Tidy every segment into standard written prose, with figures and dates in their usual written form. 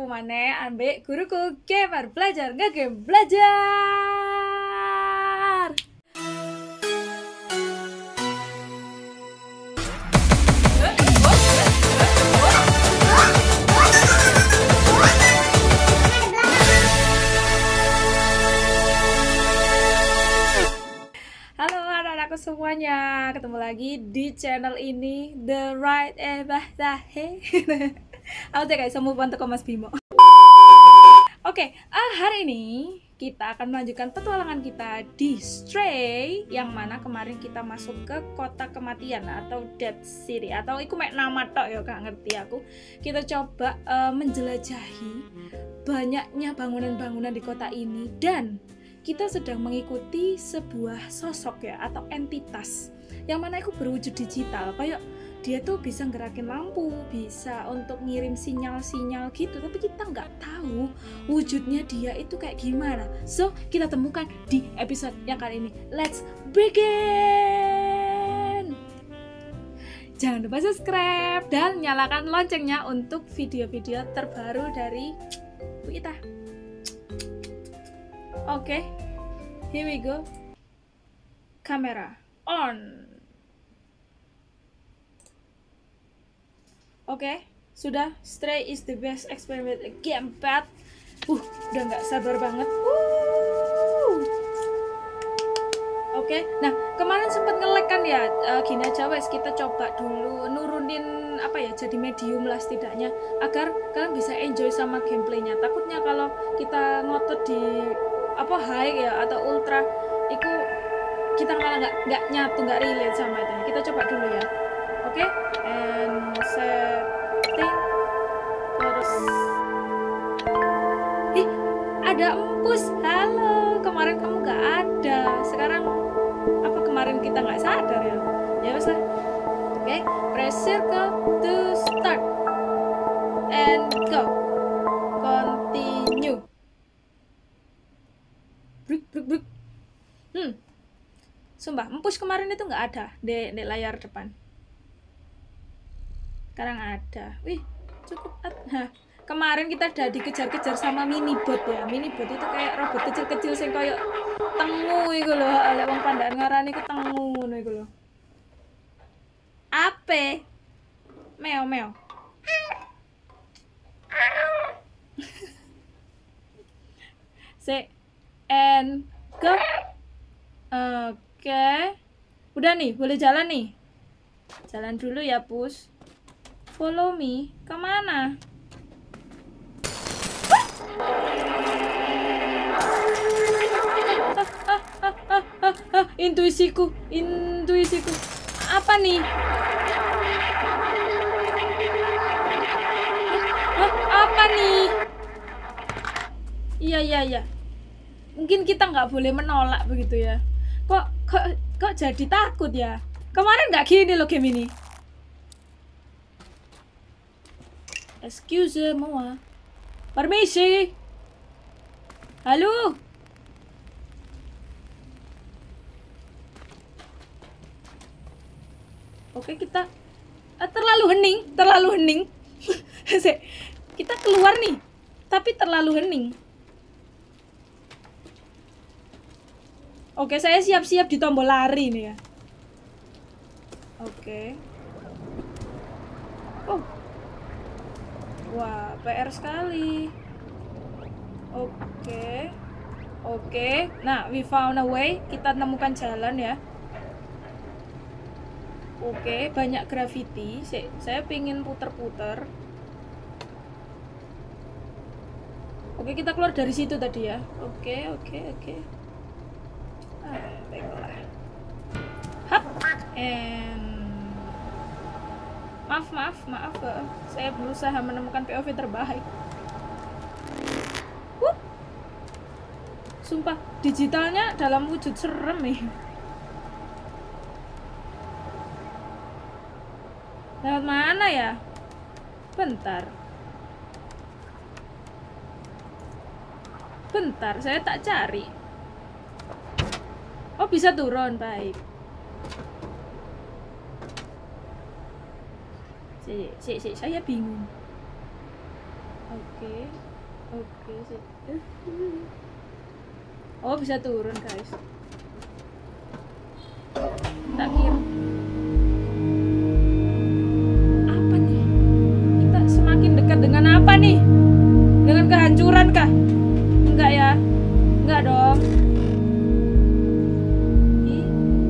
ketemu maneh ambek guruku gamer belajar ngegame belajar. Halo anak-anakku semuanya, ketemu lagi di channel ini The Right Bahtahe. Aku tidak bisa move on ke Mas Bimo. Oke, hari ini kita akan melanjutkan petualangan kita di Stray, yang mana kemarin kita masuk ke kota kematian atau Dead City, atau iku mek nama tok ya, gak ngerti aku. Kita coba menjelajahi banyaknya bangunan-bangunan di kota ini, dan kita sedang mengikuti sebuah sosok ya, atau entitas yang mana itu berwujud digital. Kayak dia tuh bisa ngerakin lampu, bisa untuk ngirim sinyal-sinyal gitu, tapi kita nggak tahu wujudnya dia itu kayak gimana. So, kita temukan di episode yang kali ini. Let's begin! Jangan lupa subscribe dan nyalakan loncengnya untuk video-video terbaru dari Bu Ita. Oke, here we go. Kamera on. Oke, sudah. Stray is the best experiment gamepad. Udah nggak sabar banget. Oke, nah kemarin sempat nge-lag kan ya. Gini aja wes, kita coba dulu nurunin apa ya, jadi medium lah setidaknya, agar kalian bisa enjoy sama gameplaynya. Takutnya kalau kita ngotot di apa high ya atau ultra, itu kita malah nggak nyatu, nggak relate sama itu. Kita coba dulu ya. Oke, and setting terus. Ih, ada Empus. Halo, kemarin kamu nggak ada. Sekarang apa kemarin kita nggak sadar ya? Ya wes lah. Oke, press circle to start and go. Continue. Bruk. Sumpah, Empus kemarin itu nggak ada di layar depan. Sekarang ada. Wih, cukup. Kemarin kita udah dikejar-kejar sama minibot ya. Minibot itu kayak robot kecil-kecil sing kayak tengu iku lho, lek wong pandaan ngarani ku tengu ngono iku lho. Ape? Meo. Say and go. Oke. Udah nih, boleh jalan nih. Jalan dulu ya, Pus. Follow me. Kemana? Intuisiku. Apa nih? Apa nih? Iya. Mungkin kita nggak boleh menolak begitu ya. Kok jadi takut ya? Kemarin nggak gini loh game ini. Excuse-moi. Permisi. Halo. Oke, kita terlalu hening. Kita keluar nih, tapi terlalu hening. Oke, saya siap-siap di tombol lari nih ya. Oke. Oh. Wah, PR sekali. Oke. Nah, we found a way. Kita temukan jalan ya. Oke, banyak graffiti. Saya pingin puter-puter. Oke, kita keluar dari situ tadi ya. Oke. Baiklah. Hap. Maaf. Saya berusaha menemukan POV terbaik. Sumpah, digitalnya dalam wujud serem nih. Lewat mana ya? Bentar, saya tak cari. Oh, bisa turun, baik. Saya bingung. Oke. Oke sih. Oh, bisa turun guys. Tak kira. Apa nih? Kita semakin dekat dengan apa nih? Dengan kehancuran kah? Enggak ya? Enggak dong. Ih.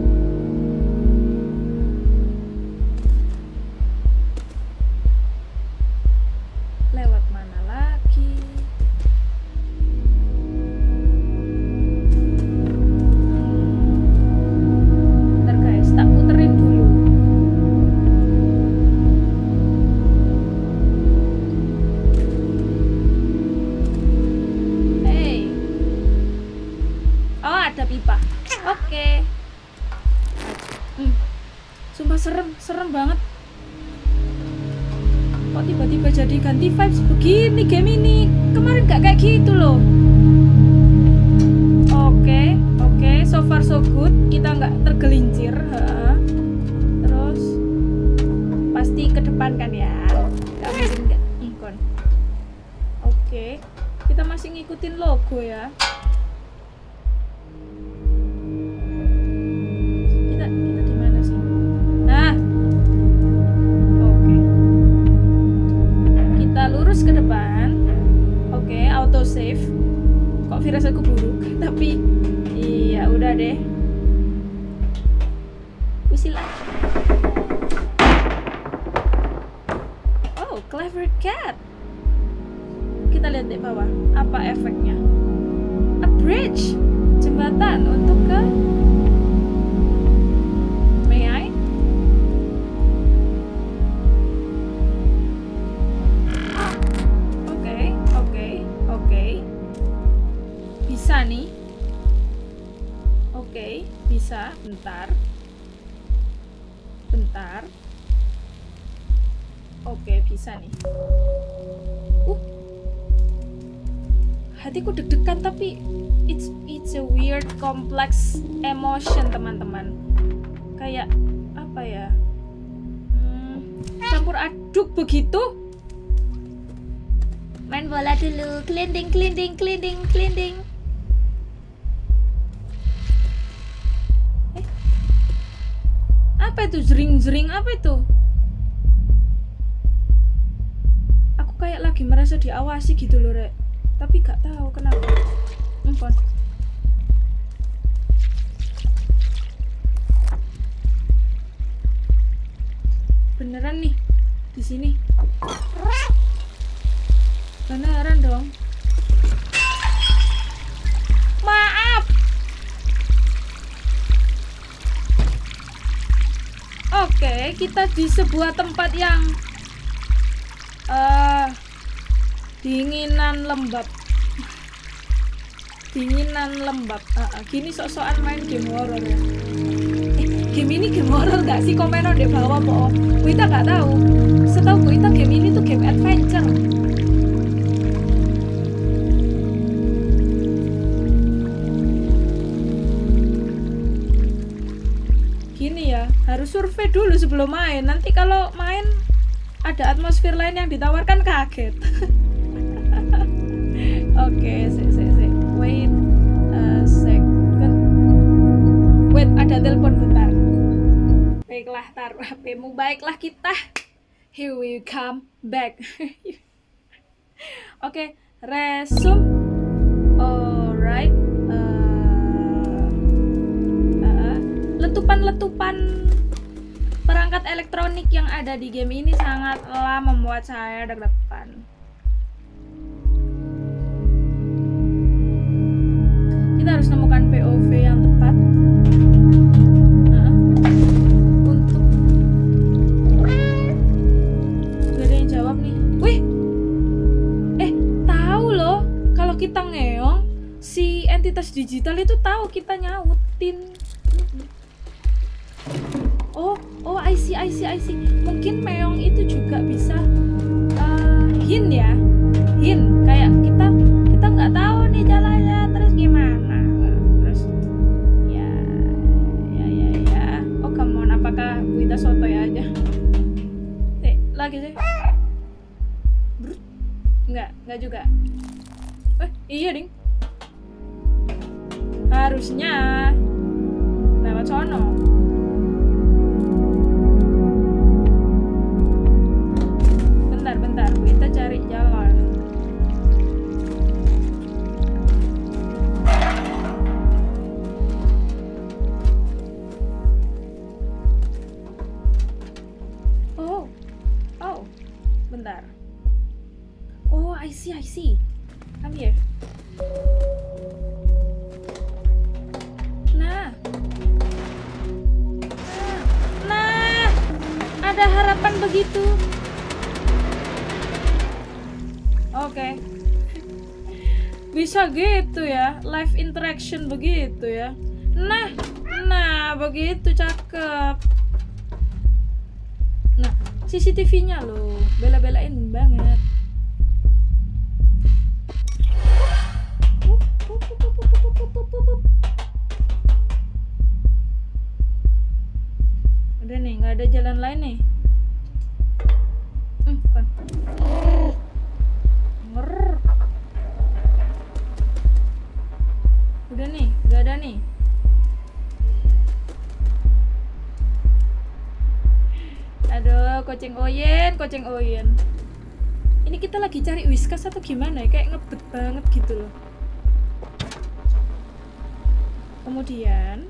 Lewat mana lagi? Bentar guys, tak puterin dulu. Hey. Oh, ada pipa. Oke. Sumpah serem banget. Kok tiba-tiba jadi ganti vibes begini game ini? Kemarin gak kayak gitu loh. Oke, so far so good. Kita nggak tergelincir. Terus pasti ke depan kan ya? Gak mungkin nggak ikon. Oke, kita masih ngikutin logo ya. Kita di mana sih? Nah, oke. Kita lurus ke depan. Oke, auto save. Kok firasatku buruk? Tapi iya udah deh. Usilah. Oh, clever cat. Kita lihat di bawah. Apa efeknya? A bridge. Jembatan untuk ke May I? Oke. Bisa nih. Oke, bisa. Bentar. Oke, bisa nih. Hatiku deg-degan tapi it's a weird complex emotion, teman-teman. Kayak apa ya? Campur aduk begitu. Main bola dulu, kelinding. Apa itu jering apa itu? Aku kayak lagi merasa diawasi gitu loh, Rek. Tapi gak tahu kenapa. Empon. Beneran nih di sini. Beneran dong. Maaf. Oke, kita di sebuah tempat yang dinginan lembab. Gini sok-sokan main game horror ya. Game ini game horror gak sih? Komen di bawah po. Kita gak tahu. Setahu kita game ini tuh game adventure. Gini ya, harus survei dulu sebelum main. Nanti kalau main ada atmosfer lain yang ditawarkan kaget. Oke, wait a second. Wait, ada telepon bentar. Baiklah, taruh HP-mu. Baiklah kita. Here we come back. Oke, resume. Alright. Letupan perangkat elektronik yang ada di game ini sangatlah membuat saya deg-degan. Kita harus nemukan POV yang tepat untuk gak ada yang jawab nih. Wih, tahu loh kalau kita ngeong si entitas digital itu tahu kita nyautin. Oh, I see. Mungkin meong itu juga bisa hint ya. Hint kayak kita nggak tahu nih jalannya, terus gimana? Terus ya. Oh, come on, apakah kita sotoy aja? Lagi sih. Enggak juga. Iya ding. Harusnya lewat sono. Bentar, kita cari jalan. Oh, bentar. Oh, I see. I'm here. Nah, ada harapan begitu. Oke. Bisa gitu ya, live interaction begitu ya. Nah, begitu cakep. Nah, CCTV-nya loh, bela-belain banget. Udah nih, nggak ada jalan lain nih. Bukan. Udah nih, nggak ada nih. Aduh, kucing Oyen. Ini kita lagi cari Whiskas atau gimana ya? Kayak ngebet banget gitu loh. Kemudian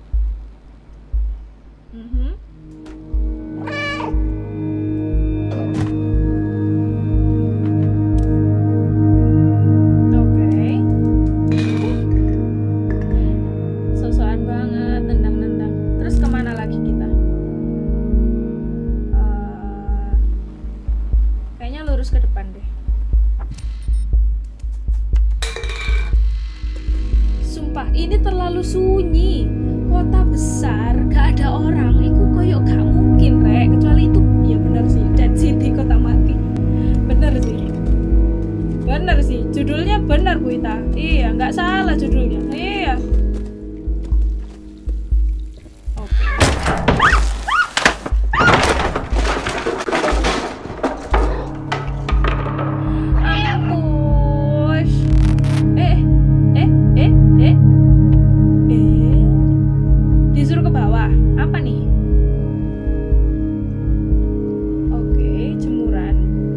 sosokan banget, nendang. Terus kemana lagi kita? Kayaknya lurus ke depan deh. Sumpah, ini terlalu sunyi. Kota besar, gak ada orang. Iku koyok gak mungkin, Rek. Kecuali itu, ya bener sih, Dead City, kota mati. Bener sih. Judulnya bener, Bu Ita. Iya, gak salah judulnya. Iya. Disuruh ke bawah. Apa nih? Oke, jemuran.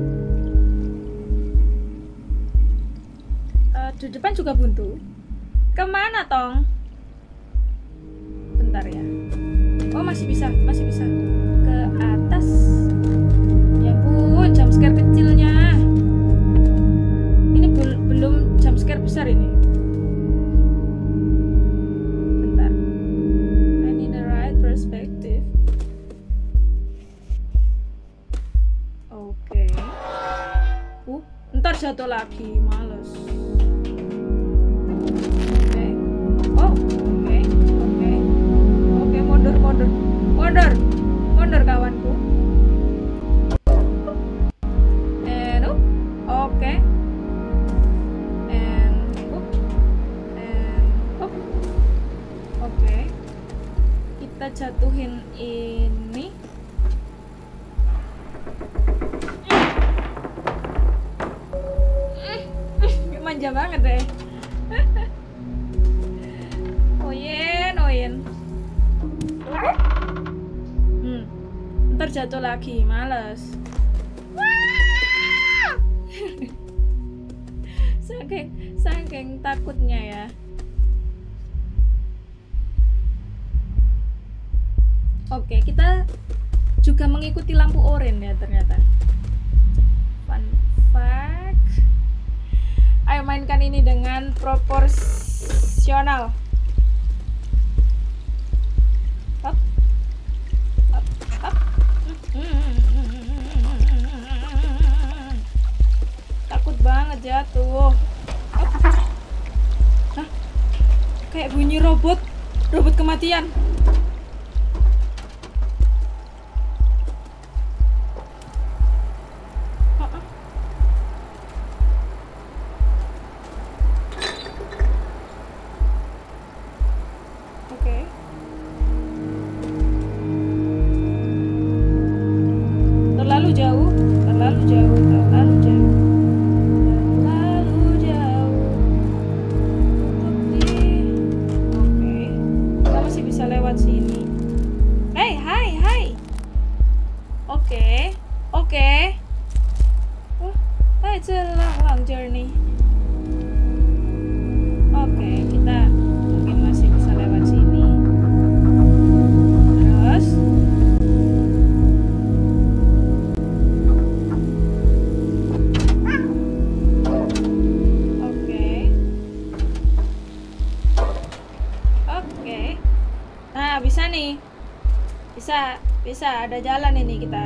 Di depan juga buntu. Kemana, Tong? Bentar ya. Oh, masih bisa. Ke atas. Ya ampun, jumpscare kecilnya. Ini belum jumpscare besar ini. Perspektif. Oke. Ntar jatuh lagi, males. Oke, mundur kawanku. And oke. Oke. Kita jatuhin ini. Manja banget deh. Oyen. Ntar jatuh lagi, males. Saking takutnya ya. Oke, kita juga mengikuti lampu oranye ya ternyata. Fun fact. Ayo mainkan ini dengan proporsional. Up. Takut banget jatuh. Hah? Kayak bunyi robot kematian. Terlalu jauh. It's a long journey. Oke, kita mungkin masih bisa lewat sini. Terus Oke. Nah, bisa nih. Bisa ada jalan ini kita.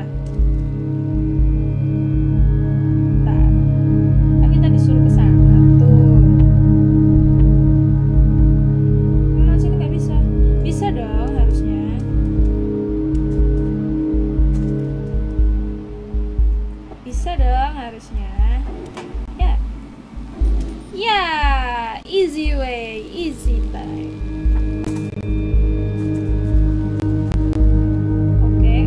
Easy way, easy time. Oke.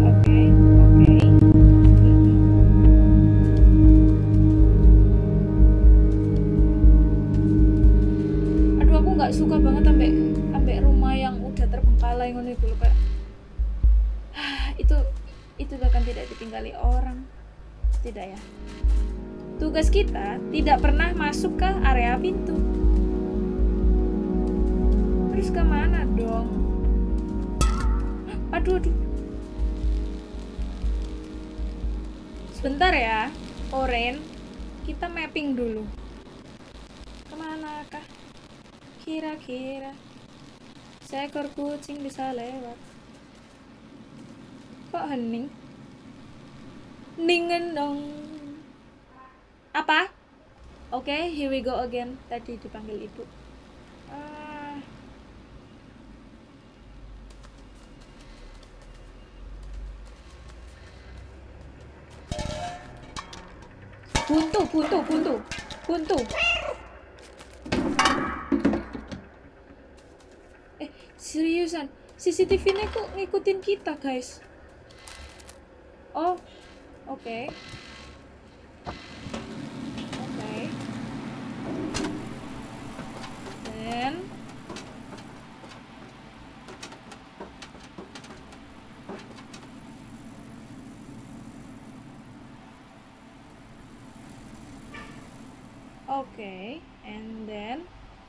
Aduh, aku nggak suka banget sampai rumah yang udah terbengkalai ngono iku kayak. Itu bahkan tidak ditinggali orang. Tidak ya. Tugas kita tidak pernah masuk ke area pintu. Terus kemana dong? Aduh. Sebentar ya, Oren. Kita mapping dulu. Kemana kah? Kira-kira seekor kucing bisa lewat. Kok hening? Ningen dong. Apa? Oke, here we go again. Tadi dipanggil ibu. Buntu. Seriusan, CCTV-nya kok ngikutin kita, guys? Oh, oke. Okay, and then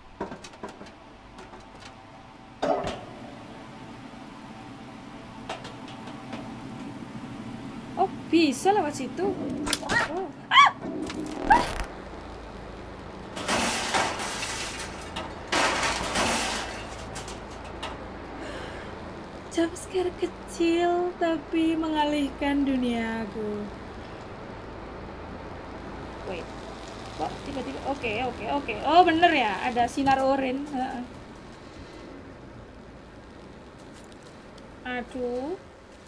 oh, bisa lewat situ. Oh. Jumpscare kecil tapi mengalihkan duniaku. Wait. Kok tiba-tiba oke. Oh, bener ya, ada sinar oranye. Aduh,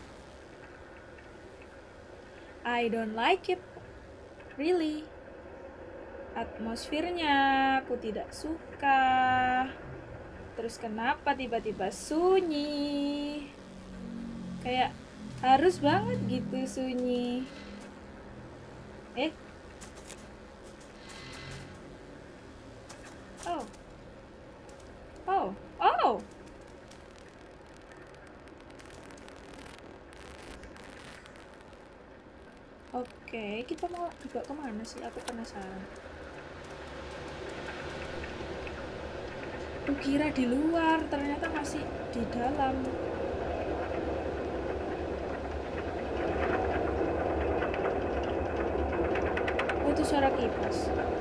I don't like it, really. Atmosfernya aku tidak suka. Terus kenapa tiba-tiba sunyi? Kayak harus banget gitu sunyi. Oh. Oke, kita mau juga kemana sih? Aku penasaran. Aku kira di luar, ternyata masih di dalam. Oh, itu suara kipas.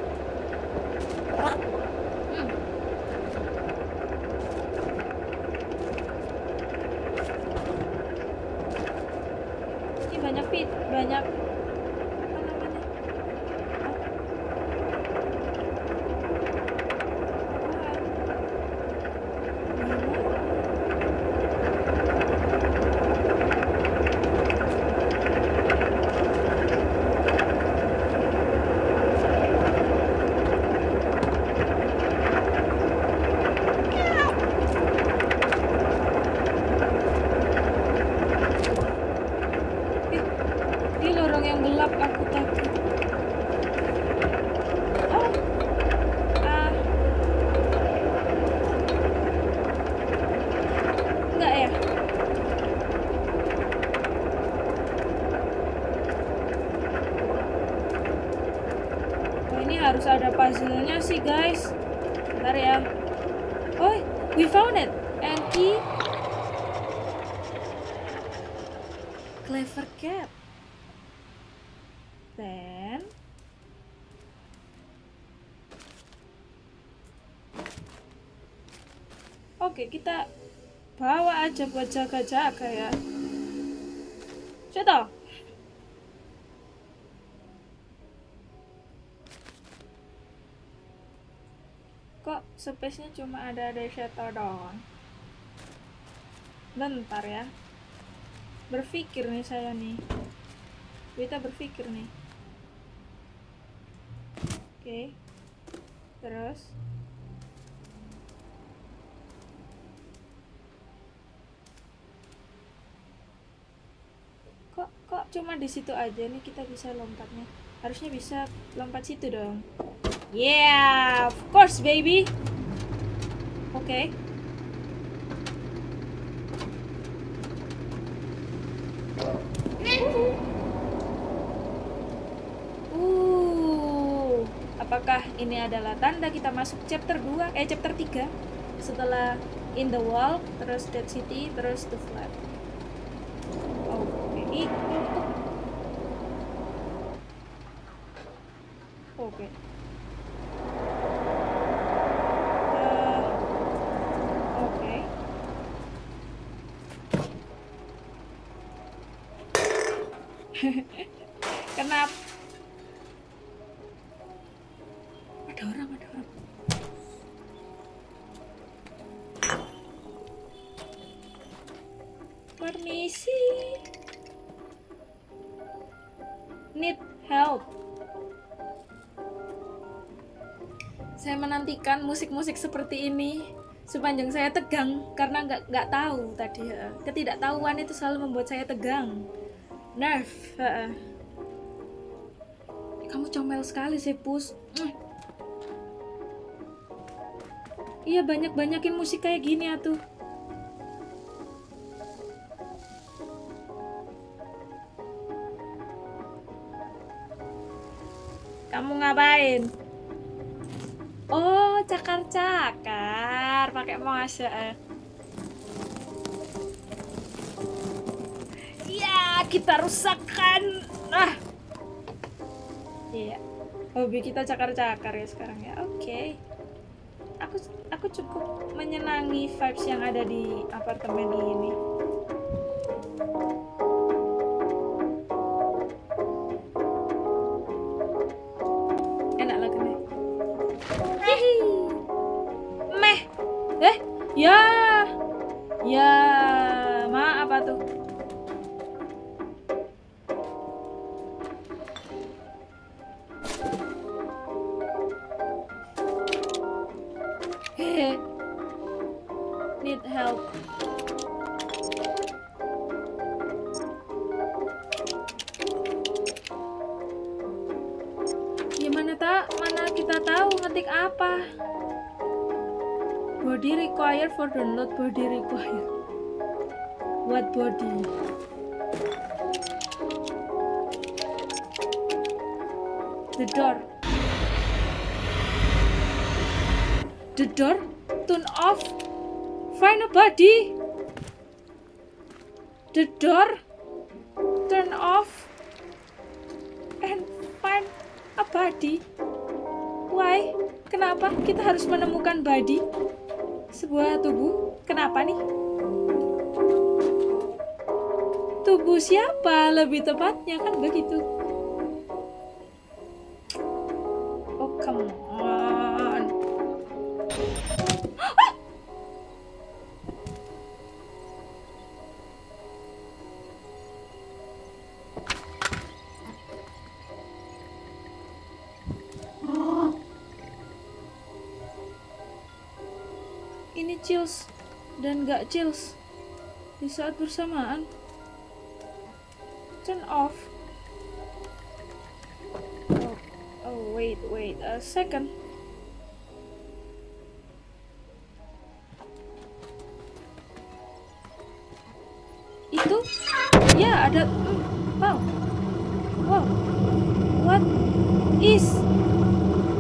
Ini banyak apa namanya? Ini harus ada puzzle-nya sih guys. Bentar ya. Oh, we found it. And key. Clever cat. Then oke, kita bawa aja buat jaga-jaga ya. Coba. Kok space-nya cuma ada shadow doang? Bentar ya. Berpikir nih saya nih. Kita berpikir nih. Oke. Terus kok cuma di situ aja nih kita bisa lompatnya. Harusnya bisa lompat situ dong. Yeah, of course baby. Oke. Apakah ini adalah tanda kita masuk chapter 2, chapter 3 setelah In the Wall, terus Dead City, terus The Flat. Oke. Oke. Oke. Kenapa? Ada orang. Permisi. Need help. Saya menantikan musik-musik seperti ini sepanjang saya tegang karena nggak tahu tadi. Ketidaktahuan itu selalu membuat saya tegang. Nerve. Kamu comel sekali sih, Pus. Iya, banyakin musik kayak gini atuh. Kamu ngapain? Oh, cakar-cakar pakai mouse. Iya, kita rusakkan. Iya. Hobi kita cakar-cakar ya sekarang ya. Oke. Aku cukup menyenangi vibes yang ada di apartemen ini. Enak lah kene. Ya, maaf apa tuh? Need help. Gimana mana kita tahu ngetik apa? Body required for download. Body required. What body? The door. The door. Turn off. Find a body. The door. Turn off. And find a body. Why? Kenapa kita harus menemukan body? Sebuah tubuh. Kenapa nih? Tubuh siapa lebih tepatnya, kan begitu. Oh, come on. Ini chills dan gak chills di saat bersamaan. Turn off. Oh wait a second. Itu ya ada. Wow. What is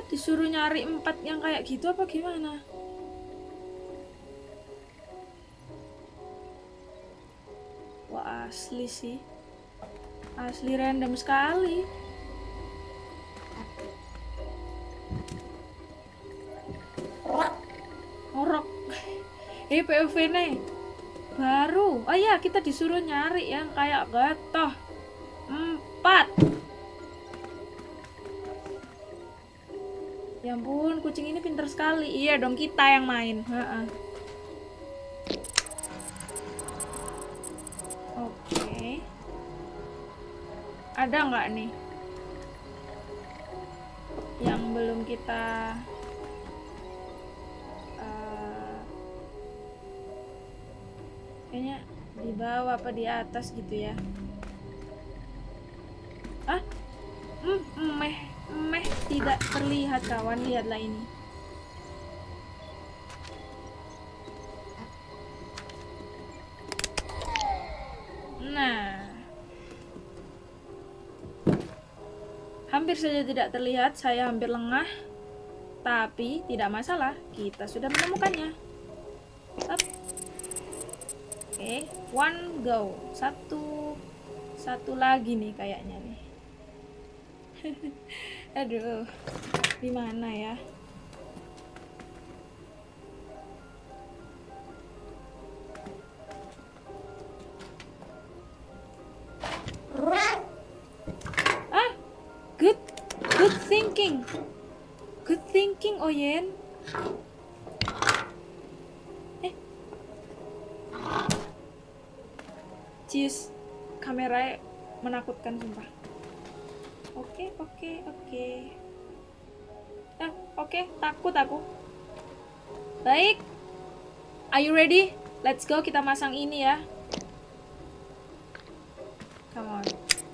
Disuruh nyari 4 yang kayak gitu apa gimana? Wah, asli sih. Asli random sekali. Ngorok. POV nih. Baru. Oh iya, kita disuruh nyari yang kayak gatoh. 4. Ya ampun, kucing ini pinter sekali. Iya dong, kita yang main. Oke. Ada nggak nih yang belum kita kayaknya di bawah apa di atas gitu ya? Meh tidak terlihat kawan, lihatlah ini. Nah, hampir saja tidak terlihat, saya hampir lengah, tapi tidak masalah, kita sudah menemukannya. Oke, one go. Satu lagi nih kayaknya nih. Aduh, di mana ya? Good thinking, Oyen. Cheese, kamera menakutkan sumpah. Oke. Oke, takut aku. Baik. Are you ready? Let's go, kita masang ini ya. Come on.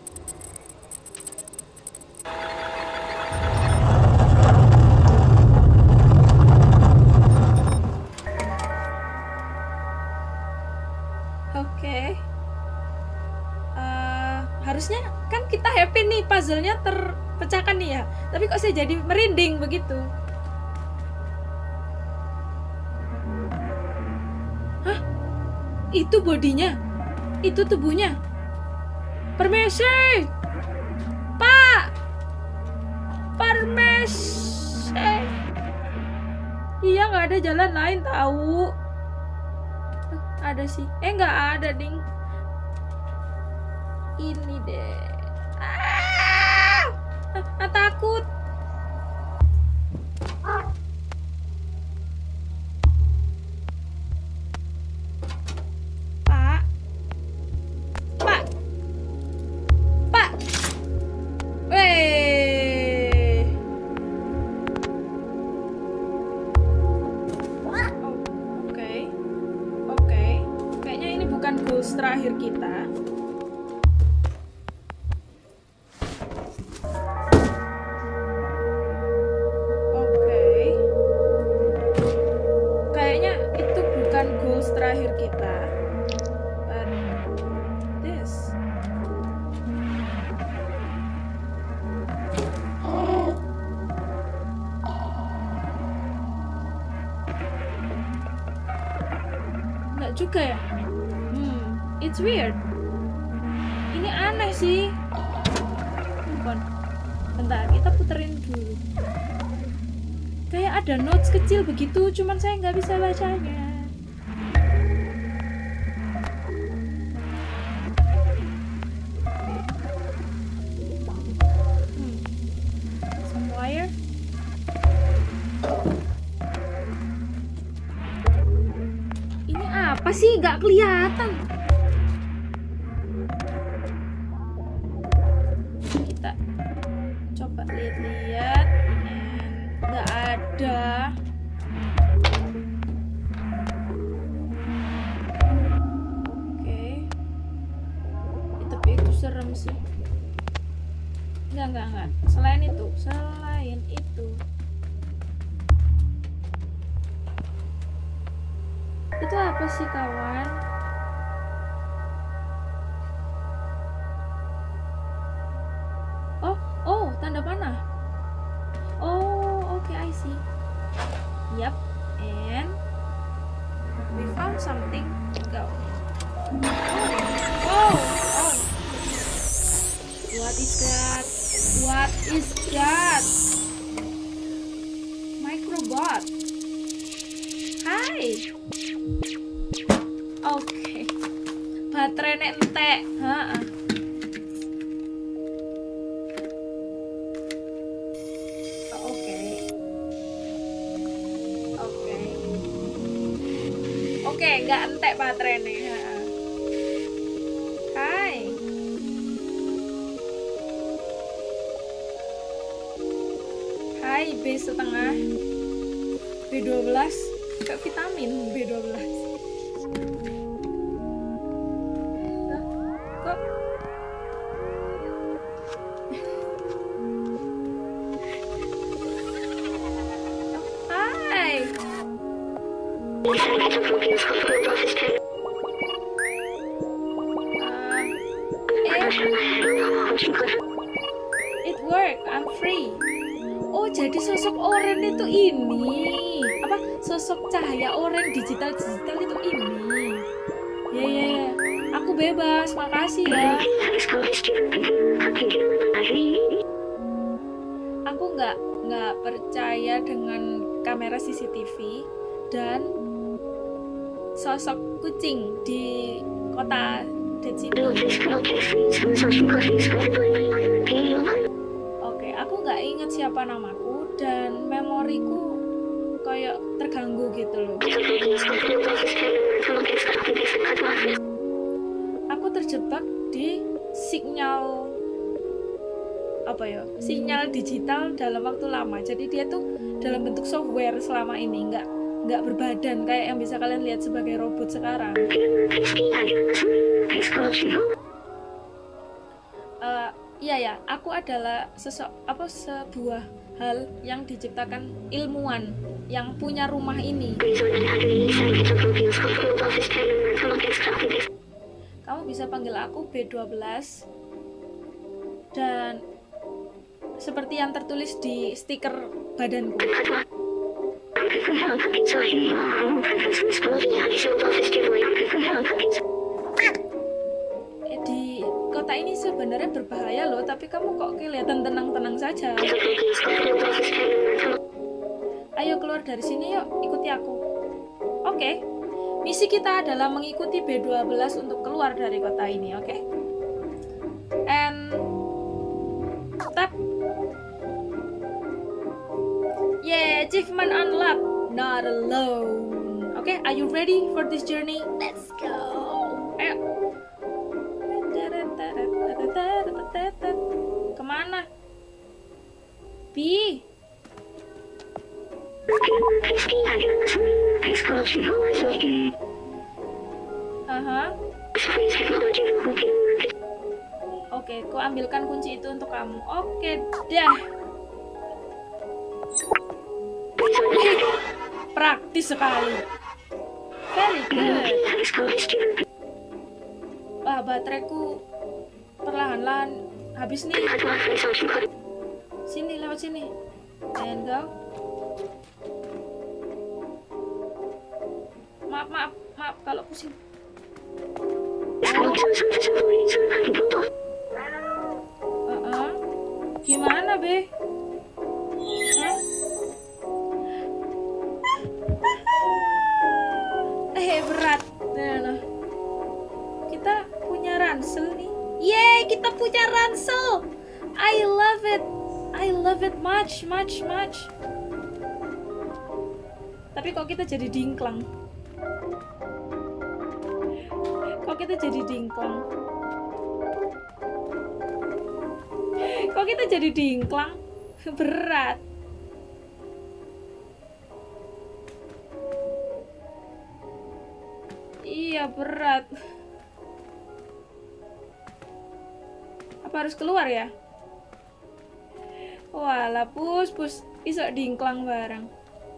Oke. Harusnya kan kita happy nih, puzzle-nya terpecahkan nih ya. Tapi kok saya jadi merinding begitu? Hah? Itu bodinya? Itu tubuhnya? Permisi! Pak! Permisi! Iya, nggak ada jalan lain tahu. Ada sih. Nggak ada, ding. Ini deh. Takut. Pak. Weh. Oke. Kayaknya ini bukan goals terakhir kita. Terakhir kita, but this enggak juga ya. It's weird. Ini aneh sih. Bentar, kita puterin dulu. Kayak ada notes kecil begitu, cuman saya nggak bisa bacanya. Apa sih, nggak kelihatan. Kita coba lihat-lihat. Nggak ada. Oke. Tapi itu serem sih. Enggak. Selain itu. Itu apa sih, kawan? Oh, tanda panah. Oh, Yep, and we found something. Go. Oh, oh. What is that? What is that? Microbot. Hai. Oke. Baterai nek entek. Heeh. Oke, nggak entek baterainya. Hai. Hai, B1/2 B12 kayak vitamin B12. Kok hai. It work, I'm free. Oh, jadi sosok oranye itu ini. Apa? Sosok cahaya oranye digital itu ini. Ya. Aku bebas, makasih ya. Aku nggak percaya dengan kamera CCTV dan sosok kucing di kota Dead. Oke, aku nggak inget siapa namaku dan memoriku kayak terganggu gitu loh. Aku terjebak di sinyal sinyal digital dalam waktu lama. Jadi dia tuh dalam bentuk software selama ini, nggak berbadan kayak yang bisa kalian lihat sebagai robot sekarang. Iya, aku adalah sebuah hal yang diciptakan ilmuwan yang punya rumah ini. Kamu bisa panggil aku B12 dan seperti yang tertulis di stiker badanku. Di kota ini sebenarnya berbahaya loh, tapi kamu kok kelihatan tenang-tenang saja. Ayo keluar dari sini yuk, ikuti aku. Oke. Misi kita adalah mengikuti B12 untuk keluar dari kota ini, oke? And tap. Yeah, achievement unlocked. Not alone. Okay, are you ready for this journey? Let's go. Ayo. Kemana? B. Oke, ku ambilkan kunci itu untuk kamu. Oke, dah. Praktis sekali. Very good. Wah, bateraiku perlahan-lahan habis nih. Sini, lewat sini. And go. Maaf kalau pusing. Gimana, Be? Hah? Berat. Nah. Kita punya ransel nih. Yeay, kita punya ransel. I love it. I love it much. Tapi kok kita jadi dingklang? Kok kita jadi dingklang? Berat. Iya, berat. Apa harus keluar ya? Walah, pus isok dingklang bareng.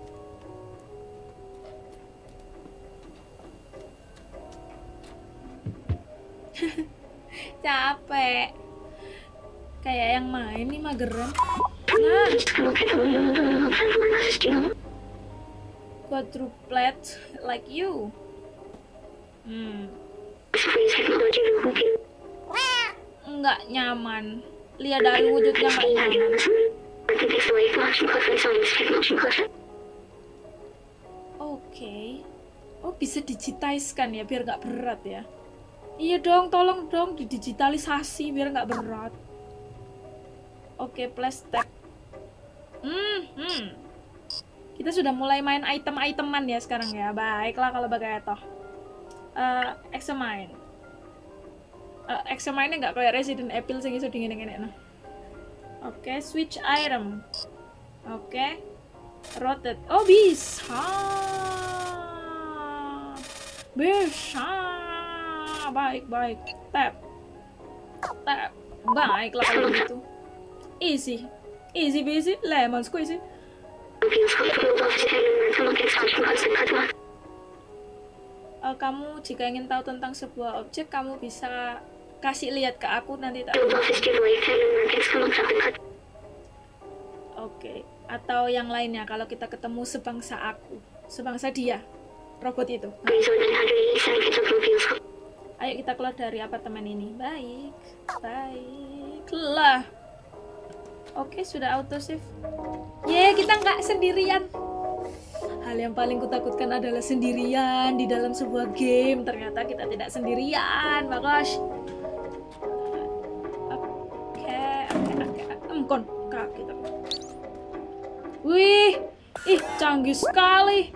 Capek. Kayak yang main nih mageran. Nah. quadruplet like you. Nggak nyaman. Lihat dari wujudnya nggak nyaman. Oke. Oh, bisa digitizekan ya biar nggak berat ya. Iya dong, tolong dong didigitalisasi biar nggak berat. Oke, plastik. Kita sudah mulai main item-iteman ya sekarang ya. Baiklah kalau begitu. Examine. Examine nggak kayak Resident Evil sing iso dingin-dingin. Oke, switch item. Oke. Rotate. Oh, bisa. Bisa. Baik. Tap. Baiklah kalau gitu. Easy busy, lemon squeezy. Kamu jika ingin tahu tentang sebuah objek, kamu bisa kasih lihat ke aku nanti tak. Oke. Atau yang lainnya kalau kita ketemu sebangsa dia, robot itu. Ayo kita keluar dari apartemen ini. Baiklah. Oke, sudah auto save. Kita nggak sendirian. Hal yang paling kutakutkan adalah sendirian di dalam sebuah game. Ternyata kita tidak sendirian, bagus. Oke. Kon kaki kita. Wih, canggih sekali.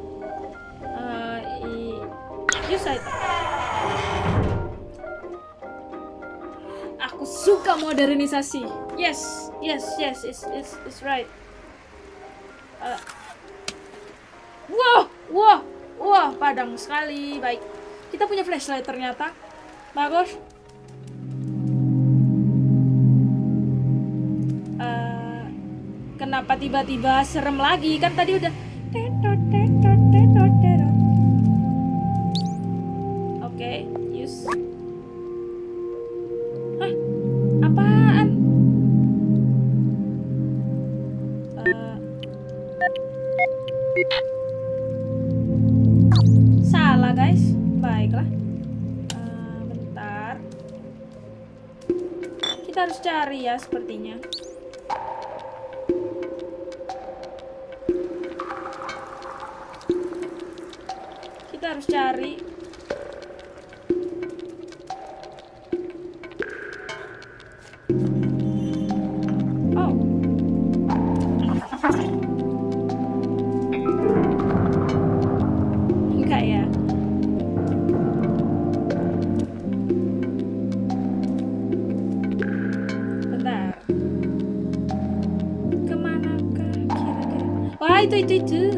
Aku suka modernisasi. Yes, it's right. Wah, padang sekali. Baik, kita punya flashlight ternyata. Bagus. Kenapa tiba-tiba serem lagi? Kan tadi udah. Oke, use. Hah? Apaan? Salah guys. Baiklah. Bentar. Kita harus cari ya sepertinya. Kita harus cari. Enggak ya. Bentar. Kemanakah kira-kira? Wah, itu.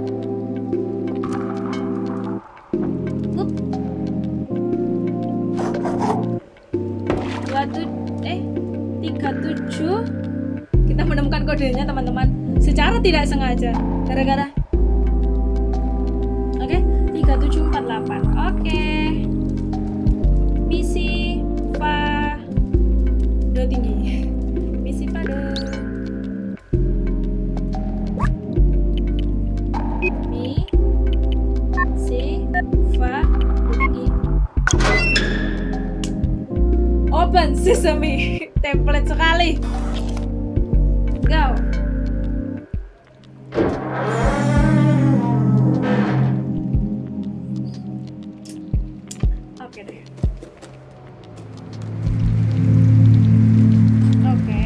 Kita menemukan kodenya teman-teman secara tidak sengaja gara-gara oke 3748. Oke, misi Fado tinggi. Misi Fado tinggi. Open sesame. Template sekali. Go. Oke deh. Oke.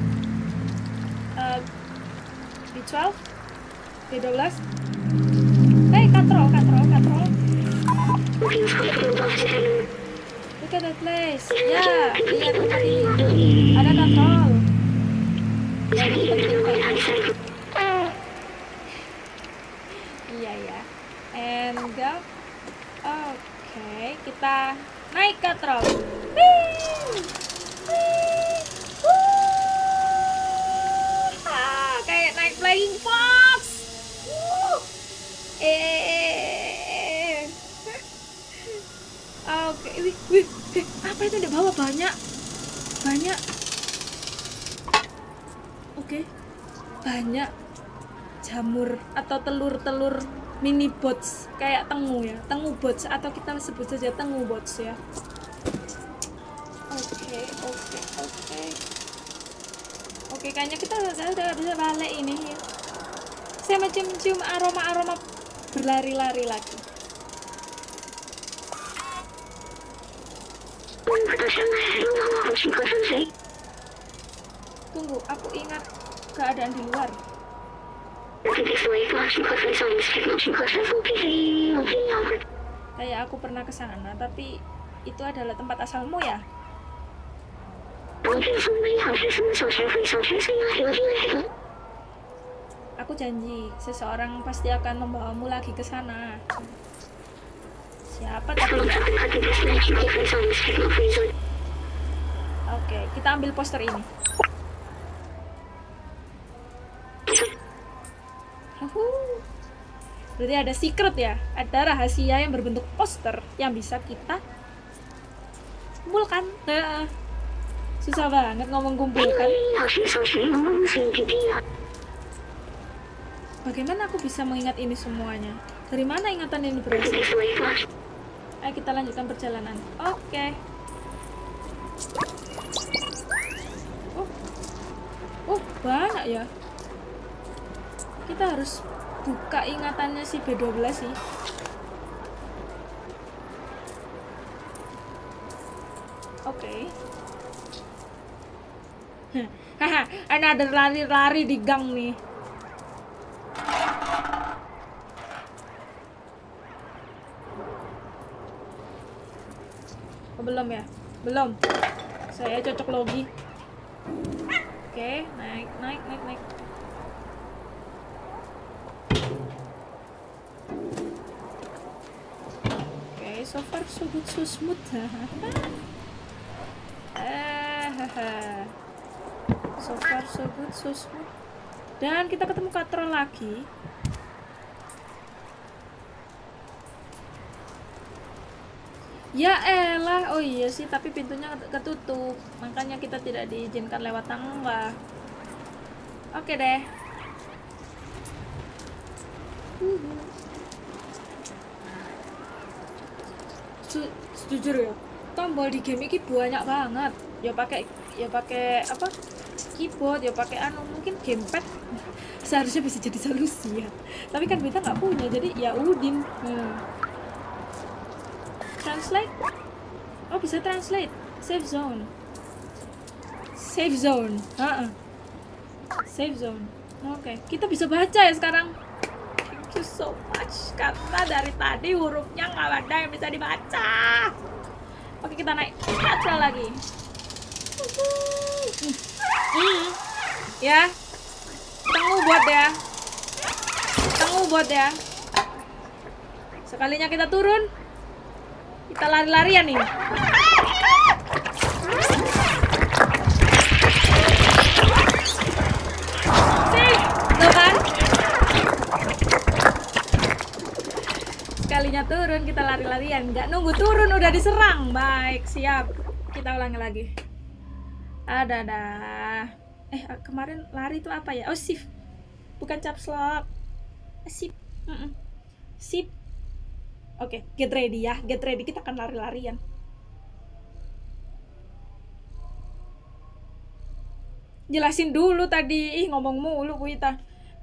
B12, B12. Hey, katrol. Look at that place. Ya, lihat tempat ini. Ada katrol. Iya ya. And go. Oke, kita naik katrol. Kayak naik flying fox. Oke, wih, apa itu di bawah banyak. Oke, banyak jamur atau telur-telur mini bots kayak tengu ya, tengu bots atau kita sebut saja tengu bots ya. Oke, kayaknya kita udah bisa balik ini ya. Saya mencium aroma berlari-lari lagi. Tunggu, aku ingat keadaan di luar. Kayak aku pernah ke sana, tapi itu adalah tempat asalmu ya? Aku janji, seseorang pasti akan membawamu lagi ke sana. Siapa tadi? Oke, kita ambil poster ini. Berarti ada secret ya, ada rahasia yang berbentuk poster yang bisa kita kumpulkan. Susah banget ngomong kumpulkan. Bagaimana aku bisa mengingat ini semuanya? Dari mana ingatan ini berasal? Ayo kita lanjutkan perjalanan. Oke. Oh, banyak ya. Kita harus buka ingatannya si B12 sih. Oke. Haha, ada lari-lari di gang nih. Oh, belum ya? Belum. Saya cocok logi. Oke, naik. So far so good, so smooth. So far so good, so smooth. Dan kita ketemu katron lagi. Ya elah, oh iya sih, tapi pintunya ketutup, makanya kita tidak diizinkan lewat tangga. Oke deh. Jujur ya, tombol di game ini banyak banget. Ya pakai apa? Keyboard, ya pakai mungkin gamepad. Seharusnya bisa jadi solusi ya. Tapi kan kita nggak punya, jadi ya udin. Translate? Oh, bisa translate. Save zone. Save zone. Save zone. Oke, kita bisa baca ya sekarang. Thank you so much, karena dari tadi hurufnya nggak ada yang bisa dibaca. Oke, kita naik aja lagi. Ya, tunggu buat ya. Sekalinya kita turun, kita lari-larian nih. Tuh kan? Sekalinya turun kita lari-larian, nggak nunggu turun udah diserang. Baik, siap. Kita ulangi lagi. Ada. Kemarin lari itu apa ya? Oh, shift. Bukan caps lock. Shift. Shift. Oke, get ready ya. Get ready, kita akan lari-larian. Jelasin dulu tadi. Ngomong mulu kita.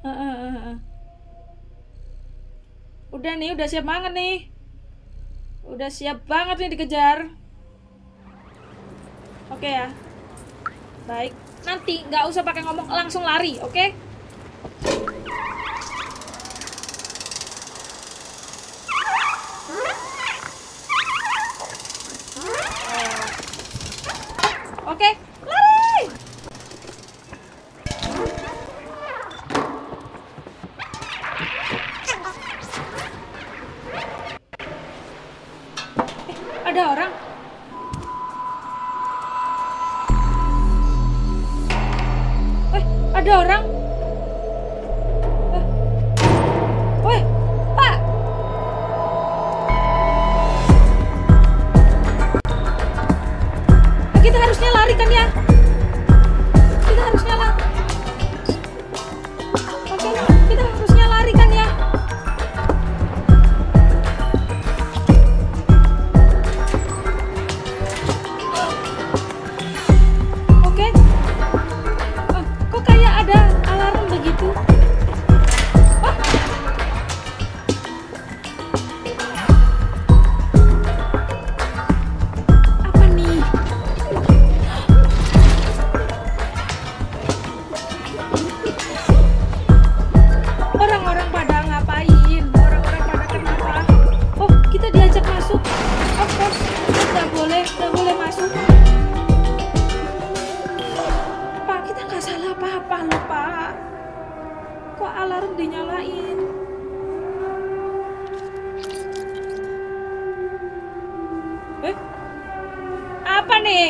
Udah nih, udah siap banget nih. Udah siap banget nih dikejar. Oke ya. Baik. Nanti nggak usah pakai ngomong, langsung lari, oke? Oke, lari! Ada orang. Ada orang. Pak. Kita harusnya lari kan ya? Kita harusnya lari. Oke, kita alarm dinyalain? Apa nih?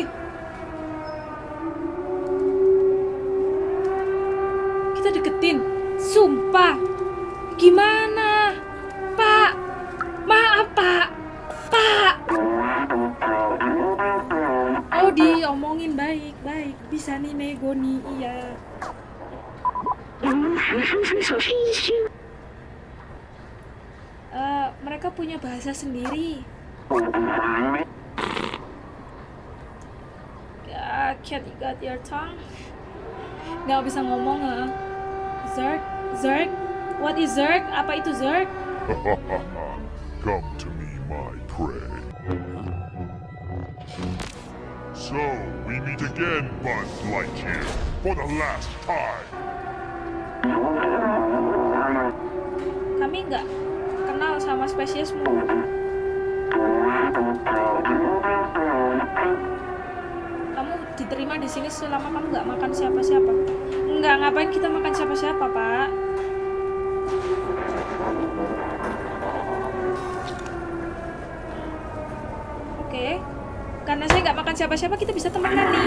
Kita deketin. Sumpah. Gimana? Pak. Maaf, Pak. Pak. Oh, diomongin baik-baik. Bisa nih nego nih, iya. Mereka punya bahasa sendiri. Cat, you got your tongue? Nggak bisa ngomong, ha? Zerg? Zerg? What is Zerg? Apa itu Zerg? Come to me, my prey. So, we meet again, Buzz Lightyear, for the last time. Kami nggak kenal sama spesiesmu. Kamu diterima di sini selama kamu nggak makan siapa-siapa. Nggak, ngapain kita makan siapa-siapa, Pak? Oke, karena saya nggak makan siapa-siapa, kita bisa temenan nih.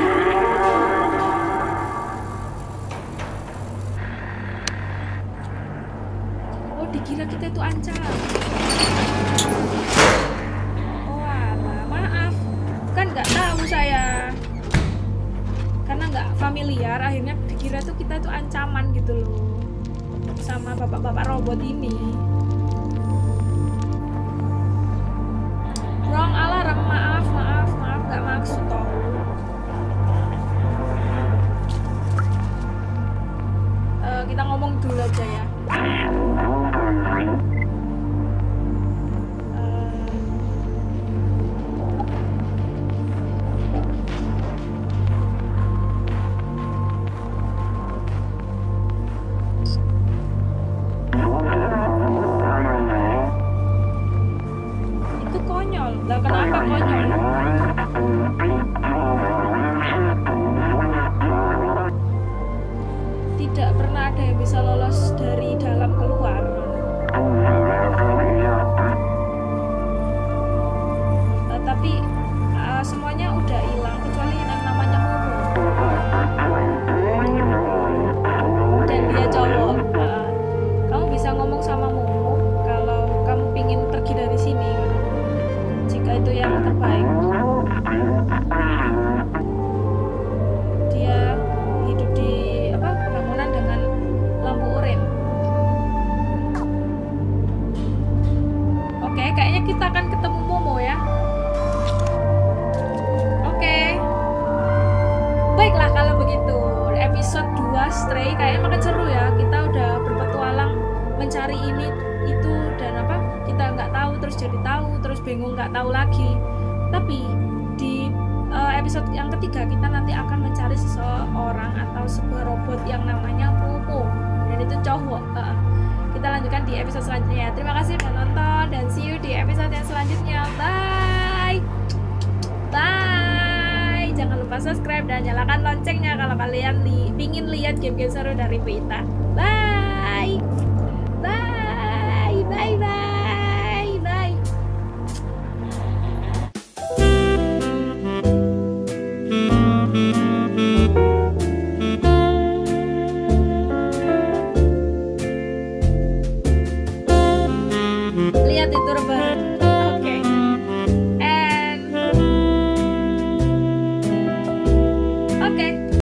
Oh, dikira kita itu ancam. Oh, alah, maaf. Kan nggak tahu saya. Karena nggak familiar, akhirnya dikira tuh kita tuh ancaman gitu loh sama bapak-bapak robot ini. Wrong alarm, maaf, nggak maksud toh. Kita ngomong dulu aja ya. Lah kenapa konyol? Tidak pernah ada yang bisa lolos dari dalam keluar. Tapi semuanya udah hilang kecuali yang namanya Momo. Dan dia cowok. Kamu bisa ngomong sama Momo kalau kamu pingin pergi dari sini. Jika itu yang terbaik. Dia hidup di bangunan dengan lampu oranye. Oke, kayaknya kita akan ketemu Momo ya. Oke. Baiklah kalau begitu. Episode 2 Stray kayaknya makin seru ya. Kita udah berpetualang mencari ini itu dan kita nggak tahu terus jadi tahu, terus bingung nggak tahu lagi. Tapi di episode yang ketiga kita nanti akan mencari seseorang atau sebuah robot yang namanya Momo dan itu cowok. Kita lanjutkan di episode selanjutnya. Terima kasih sudah nonton dan see you di episode yang selanjutnya. Bye. Jangan lupa subscribe dan nyalakan loncengnya kalau kalian pingin lihat game-game seru dari Vita. Bye.